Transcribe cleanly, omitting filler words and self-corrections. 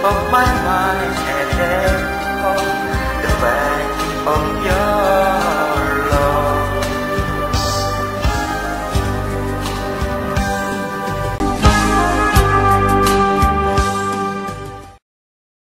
of my mind and then of the back of your